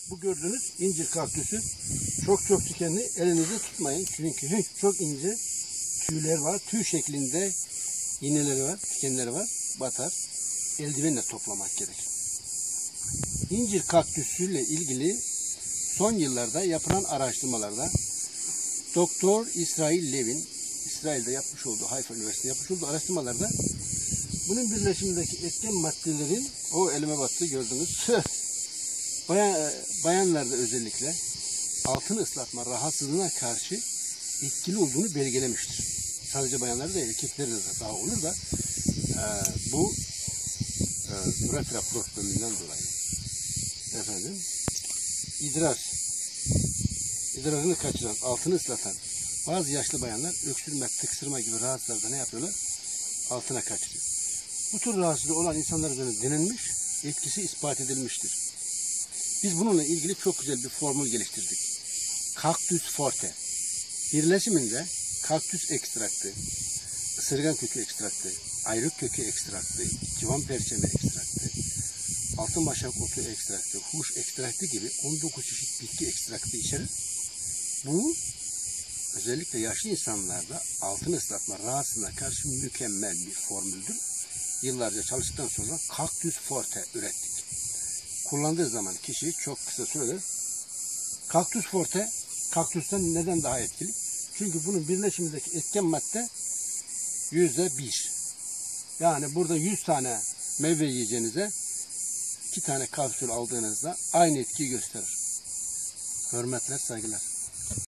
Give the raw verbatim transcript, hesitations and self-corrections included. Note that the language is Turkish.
Bu gördüğünüz incir kaktüsü çok çok dikenli. Elinizde tutmayın. Çünkü çok ince tüyler var. Tüy şeklinde iğneleri var, dikenleri var. Batar. Eldivenle toplamak gerekir. İncir kaktüsüyle ilgili son yıllarda yapılan araştırmalarda Doktor İsrail Levin, İsrail'de yapmış olduğu, Hayfa Üniversitesi'nde yapmış olduğu araştırmalarda bunun birleşimindeki etken maddelerin, o elime battı gördünüz, Bayan, bayanlarda özellikle altın ıslatma rahatsızlığına karşı etkili olduğunu belgelemiştir. Sadece bayanlarda değil, erkeklerde de daha olur da e, bu e, urethra probleminden dolayı efendim idrar idrarını kaçıran, altını ıslatan bazı yaşlı bayanlar öksürme, tıksırma gibi rahatsızlıklarda ne yapıyorlar? Altına kaçırıyor. Bu tür rahatsızlığı olan insanlar üzerinde denenmiş, etkisi ispat edilmiştir. Biz bununla ilgili çok güzel bir formül geliştirdik. Kaktüs forte. Birleşiminde kaktüs ekstraktı, ısırgan kökü ekstraktı, ayrık kökü ekstraktı, civan perçemi ekstraktı, altın başak otu ekstraktı, huş ekstraktı gibi on dokuz çeşit bitki ekstraktı içerir. Bu özellikle yaşlı insanlarda altın ıslatma rahatsızlığına karşı mükemmel bir formüldür. Yıllarca çalıştıktan sonra kaktüs forte ürettik. Kullandığı zaman kişi çok kısa sürede kaktüs forte kaktüsten neden daha etkili? Çünkü bunun birleşimindeki etken madde yüzde bir. Yani burada yüz tane meyve yiyeceğinize iki tane kapsül aldığınızda aynı etkiyi gösterir. Hürmetler, saygılar.